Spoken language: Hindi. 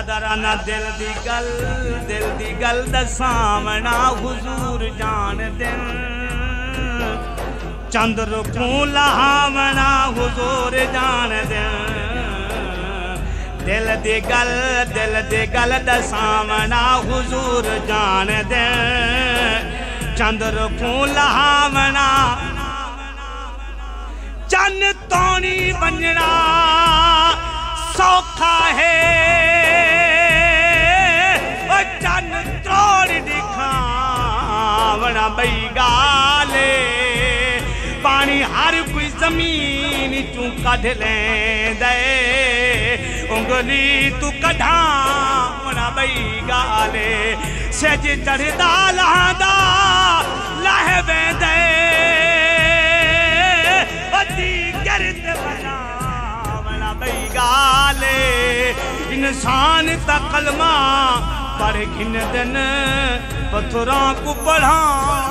यादाराना दिल दी गल दसावना हुजूर जान दिन चंद्र को लहावना हुजूर जान दिन दिल दी गल दसावना हुजूर जान दिन चंद्र को लहावना चन तोनी बनना सौखा है चन तोड़ दिखावना बई गाले पानी हर कोई जमीन तू कढ़ ले दे उंगली तू कढ़ावना बई गाले सज चढ़दा लहदा लह वेंदे गर्द बनावना बई गाले इंसान ता कलमा पढ़ घिन दिन पत्थरां को पढ़ा